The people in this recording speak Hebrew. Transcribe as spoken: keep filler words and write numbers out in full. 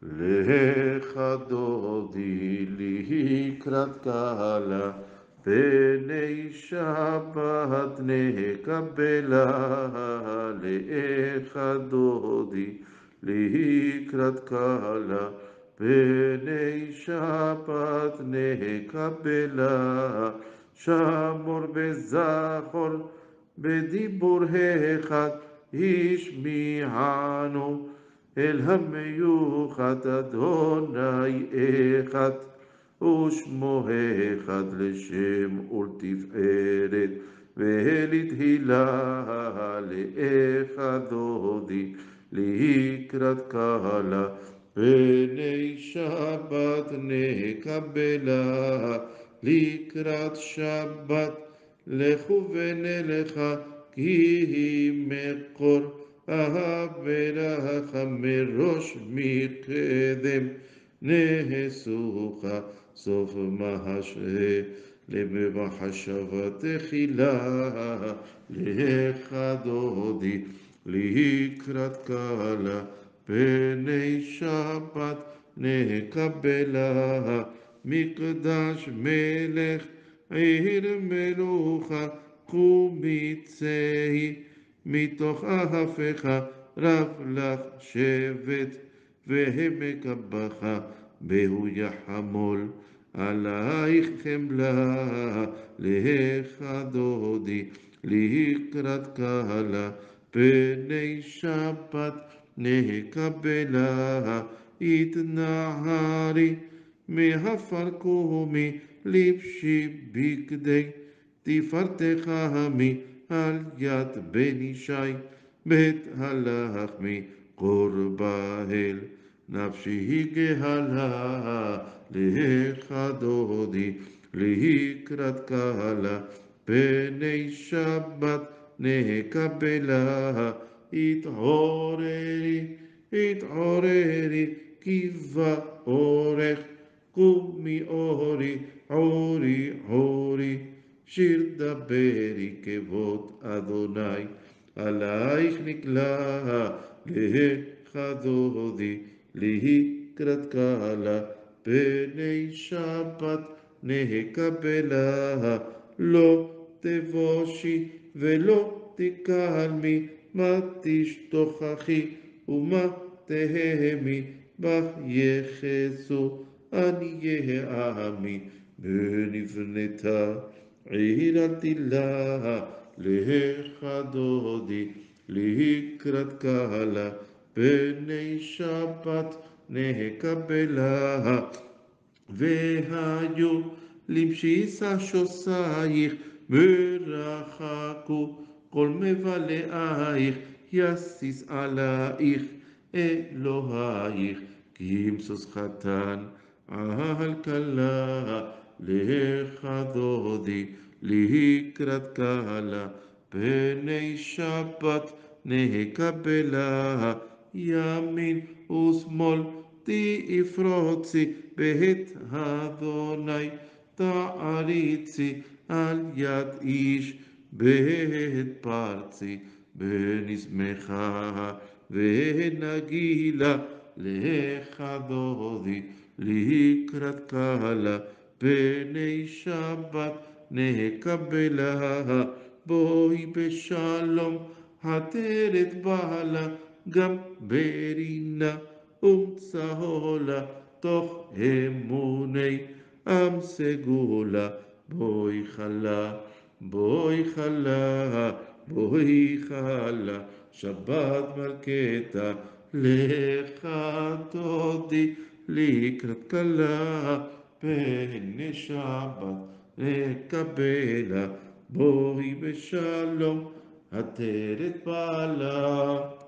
לך דודי לקראת קהלה, פני שבת נקבלה. לך דודי לקראת קהלה, פני שבת נקבלה. שמור וזכור בדיבור אחד, השמיענו אל המיוחד אדוני אחד, ושמו אחד לשם ולתפארת ולתהילה. לאחד דודי לקראת קהלה, פני שבת נקבלה. לקראת שבת לכו ונלכה, כי היא מקור אהב ברכה מראש מקדם. נהסוך סוף מחשה למחשבה תחילה. לך דודי לקראת קהלה, פני שבת נקבלה. מקדש מלך עיר מלוכה, קומי צאי מתוך אהפך. רב לך שבט והמקבך, בהו יחמול עלייך חמלה. לך דודי לקראת קהלה, פני שבת נקבלה. התנערי מעפר קומי, לבשי בגדי תפארתך עמי. על יד בן ישי בית הלחמי, קורבהל נפשי גהלה. לך דודי לקראת קהלה, פני שבת נקבלה. התעוררי, התעוררי, כי בא אורך, קומי אורי, עורי, עורי. שיר דברי כבוד אדוני, עלייך נקלה. לך דודי לקראת קהלה, פני שבת נקבלה. לא תבושי ולא תקלמי, מה תשתוכחי ומה תהמי. בך יחסו עניי עמי, ונבנתה עיר עתילה. לך דודי לקראת קהלה, פני שבת נקבלה. והיו לבשיסה שוסייך, ורחקו כל מבלעייך. יסיס עלייך אלוהייך, כי ימסוס חתן על כלה. לך דודי לקראת קהלה, פני שבת נקבלה. ימין ושמאל תפרוצי, בית אדוני תעריצי. על יד איש בית פרצי, ונשמחה ונגילה. לך דודי לקראת קהלה, פני שבת נקבלה. בואי בשלום עטרת בעלה, גם ברינה ומצהולה. תוך אמוני עם סגולה, בואי חלה, בואי חלה, בואי חלה. שבת מלכתה. לך דודי לקראת כלה, פני שבת נקבלה. בואי בשלום עטרת בעלה.